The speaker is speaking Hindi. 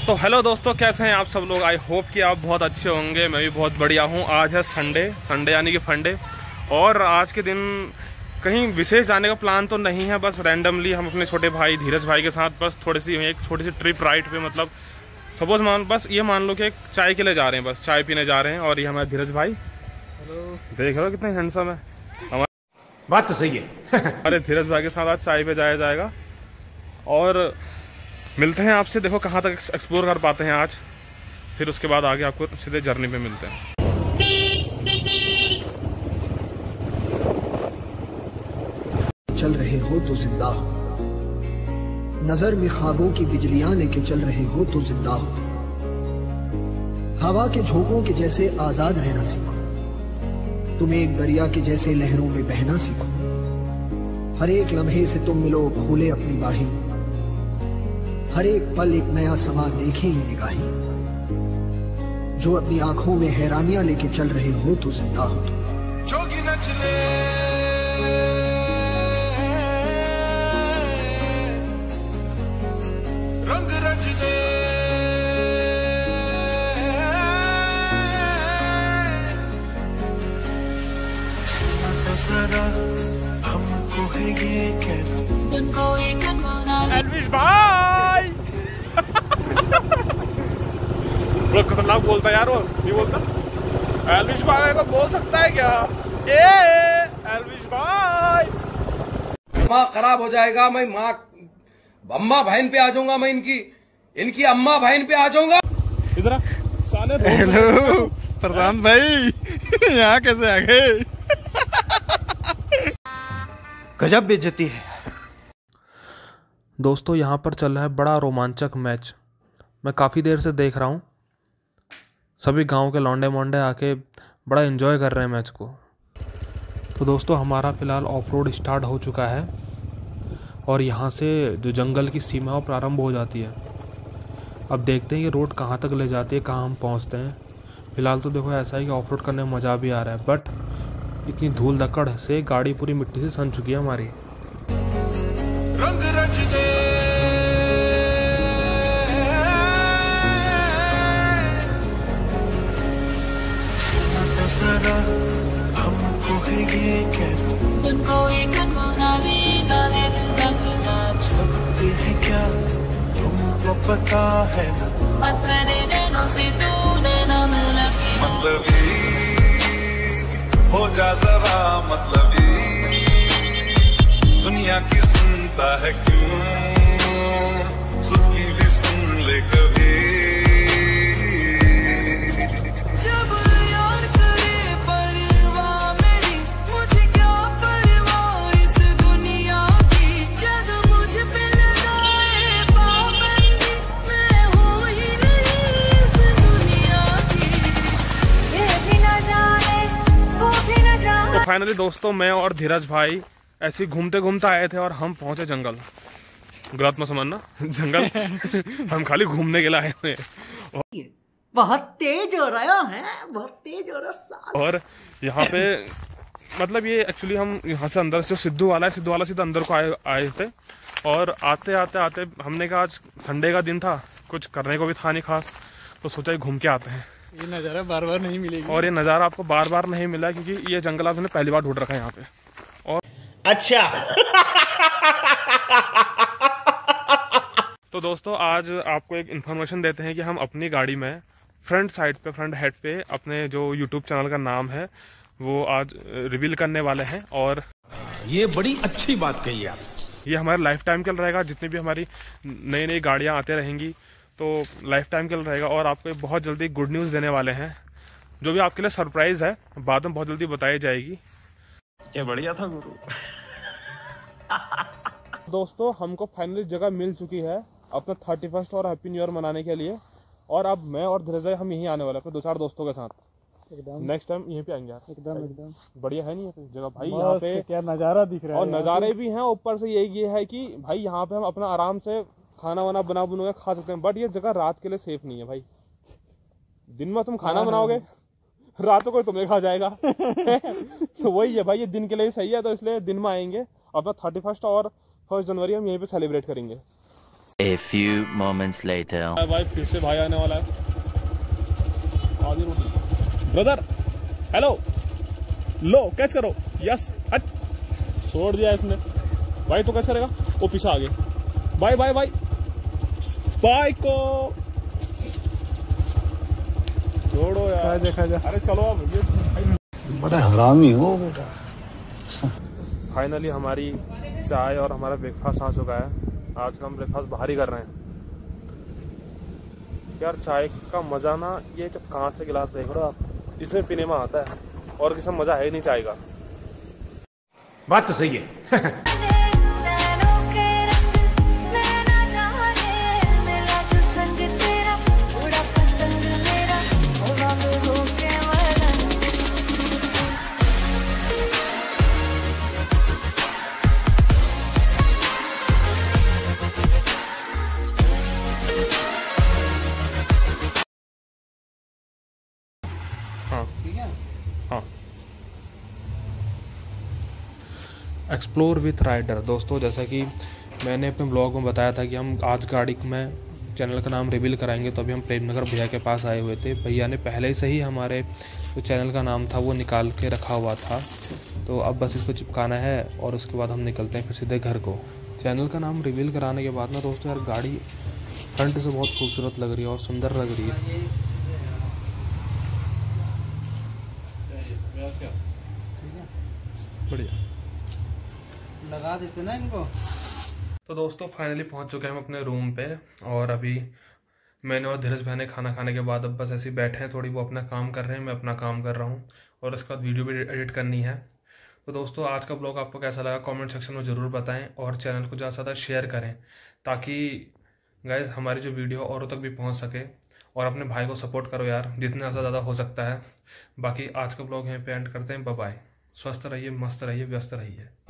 तो हेलो दोस्तों, कैसे हैं आप सब लोग। आई होप कि आप बहुत अच्छे होंगे। मैं भी बहुत बढ़िया हूं। आज है संडे यानी कि फंडे, और आज के दिन कहीं विशेष जाने का प्लान तो नहीं है। बस रैंडमली हम अपने छोटे भाई धीरज भाई के साथ बस एक छोटी सी ट्रिप राइड पे, मतलब सपोज बस ये मान लो कि एक चाय के लिए जा रहे हैं, बस चाय पीने जा रहे हैं। और ये हमारे धीरज भाई, हेलो, देख रहे हो कितने हैंडसम है। हमारे बात तो सही है। अरे धीरज भाई के साथ आज चाय पे जाया जाएगा और मिलते हैं आपसे। देखो कहाँ तक एक्सप्लोर कर पाते हैं आज, फिर उसके बाद आगे आपको सीधे जर्नी पे मिलते हैं। चल रहे हो तो जिंदा हो, नजर में ख्वाबों की बिजलियां लेके चल रहे हो तो जिंदा हो। हवा के झोंकों के जैसे आजाद रहना सीखो, तुम एक दरिया के जैसे लहरों में बहना सीखो। हर एक लम्हे से तुम मिलो, खोले अपनी बाहें, हर एक पल एक नया समा देखें ये निगाहें। जो अपनी आंखों में हैरानियां लेके चल रहे हो तो जिंदा हो तुम। जोगी नचले रंग रचले, जरा हमको है ये कहना। एल्विश भाई बड़ा खतरनाक बोलता है यार, वो नहीं बोलता। एल्विश भाई को बोल सकता है क्या? एल्विश भाई, दिमाग खराब हो जाएगा। मैं माँ अम्मा बहन पे आ जाऊंगा, मैं इनकी अम्मा बहन पे आ जाऊंगा। इधर साले। हेलो प्रशांत भाई, यहाँ कैसे आ गए? गजब बेइज्जती है। दोस्तों यहाँ पर चल रहा है बड़ा रोमांचक मैच। मैं काफ़ी देर से देख रहा हूँ। सभी गांव के लौंडे मोंडे आके बड़ा एंजॉय कर रहे हैं मैच को। तो दोस्तों हमारा फ़िलहाल ऑफ रोड स्टार्ट हो चुका है और यहाँ से जो जंगल की सीमा वो प्रारंभ हो जाती है। अब देखते हैं ये रोड कहाँ तक ले जाती है, कहाँ हम पहुँचते हैं। फ़िलहाल तो देखो ऐसा है कि ऑफ रोड करने में मज़ा भी आ रहा है, बट इतनी धूल धक्कड़ से गाड़ी पूरी मिट्टी से सन चुकी है हमारी। रंग रचले जरा हमको है ये कहना। छपते हैं क्या तुमको पता है ना? मतलबी हो जा जरा, मतलबी दुनिया की सुनता है क्यों, खुद की भी सुन ले कभी। जब यार करे परवाह मेरी, मुझे क्या परवाह इस दुनिया की। जग मुझ पे लगाए पाबंदी, मैं हूँ ही नहीं इस दुनिया की। ये भी न जाने वो भी न जाने। तो फाइनली दोस्तों मैं और धीरज भाई ऐसे घूमते घूमते आए थे और हम पहुंचे जंगल। गलत मत समझना, जंगल हम खाली घूमने के लिए आए हुए हैं। बहुत तेज हो रहा है, बहुत तेज हो रहा। और यहाँ पे मतलब ये एक्चुअली हम यहाँ से अंदर से जो सिद्धू वाला सीधा अंदर को आए थे। और आते आते हमने कहा आज संडे का दिन था, कुछ करने को भी था नहीं खास, तो सोचा ही घूम के आते हैं। ये नज़ारा बार बार नहीं मिलेगी। और ये नज़ारा आपको बार बार नहीं मिला, क्योंकि ये जंगल आपने पहली बार ढूंढ रखा है यहाँ पे। और अच्छा तो दोस्तों आज आपको एक इन्फॉर्मेशन देते हैं कि हम अपनी गाड़ी में फ्रंट हेड पे अपने जो यूट्यूब चैनल का नाम है वो आज रिवील करने वाले हैं। और ये बड़ी अच्छी बात कही आप। ये हमारा लाइफ टाइम के लिए रहेगा। जितनी भी हमारी नई नई गाड़ियाँ आते रहेंगी तो लाइफ टाइम के लिए रहेगा। और आपको बहुत जल्दी गुड न्यूज़ देने वाले हैं, जो भी आपके लिए सरप्राइज़ है, बाद में बहुत जल्दी बताई जाएगी। क्या बढ़िया था गुरु। दोस्तों हमको फाइनली जगह मिल चुकी है अपना 31 और हैप्पी न्यू ईयर मनाने के लिए। और अब मैं और धीरज हम यहीं आने वाले अपने 2-4 दोस्तों के साथ। एकदम नेक्स्ट टाइम यहीं पे आएंगे यार। एकदम बढ़िया है नहीं ये जगह भाई। यहाँ पे क्या नज़ारा दिख रहा है, और नज़ारे भी हैं। ऊपर से यही ये है कि भाई यहाँ पे हम अपना आराम से खाना वाना बना के खा सकते हैं। बट ये जगह रात के लिए सेफ नहीं है भाई। दिन में तुम खाना बनाओगे, रात को तुम्हें खा जाएगा। तो वही है भाई, ये दिन के लिए सही है, तो इसलिए दिन में आएंगे। अपना 31 और 1 जनवरी हम यहीं पे सेलिब्रेट करेंगे। A few moments later. भाई फिर से भाई आने वाला है। आधी रोटी ब्रदर, हेलो, लो कैच करो, यस, हट, छोड़ दिया इसने। भाई तो कैच करेगा, वो पीछे आ गए। बाय बाय बाय बाय को छोड़ो यार, खा जा। अरे चलो अब, ये बड़ा हरामी हो बेटा। फाइनली हमारी चाय और हमारा ब्रेकफास्ट आ चुका है। आज का हम ब्रेकफास्ट बाहर ही कर रहे हैं यार। चाय का मज़ा ना, ये जब कांच से गिलास देख रहे हो आप, इसमें पीने में आता है, और किसी में मज़ा है ही नहीं चाय का। बात तो सही है। Explore with rider. दोस्तों जैसा कि मैंने अपने ब्लॉग में बताया था कि हम आज गाड़ी में चैनल का नाम रिवील कराएंगे, तो अभी हम प्रेमनगर भैया के पास आए हुए थे। भैया ने पहले से ही हमारे जो चैनल का नाम था वो निकाल के रखा हुआ था, तो अब बस इसको चिपकाना है और उसके बाद हम निकलते हैं फिर सीधे घर को। चैनल का नाम रिवील कराने के बाद ना दोस्तों यार, गाड़ी फ्रंट से बहुत खूबसूरत लग रही है और सुंदर लग रही है। बढ़िया लगा देते ना इनको। तो दोस्तों फाइनली पहुंच चुके हैं हम अपने रूम पे, और अभी मैंने और धीरज भाई ने खाना खाने के बाद अब बस ऐसे ही बैठे हैं, थोड़ी वो अपना काम कर रहे हैं, मैं अपना काम कर रहा हूं, और उसके बाद वीडियो भी एडिट करनी है। तो दोस्तों आज का ब्लॉग आपको कैसा लगा कमेंट सेक्शन में ज़रूर बताएं, और चैनल को ज़्यादा से ज़्यादा शेयर करें ताकि गाइस हमारी जो वीडियो औरों तक भी पहुँच सके। और अपने भाई को सपोर्ट करो यार, जितना ज़्यादा हो सकता है। बाकी आज का ब्लॉग यहीं पे एंड करते हैं। बाय बाय, स्वस्थ रहिए, मस्त रहिए, व्यस्त रहिए।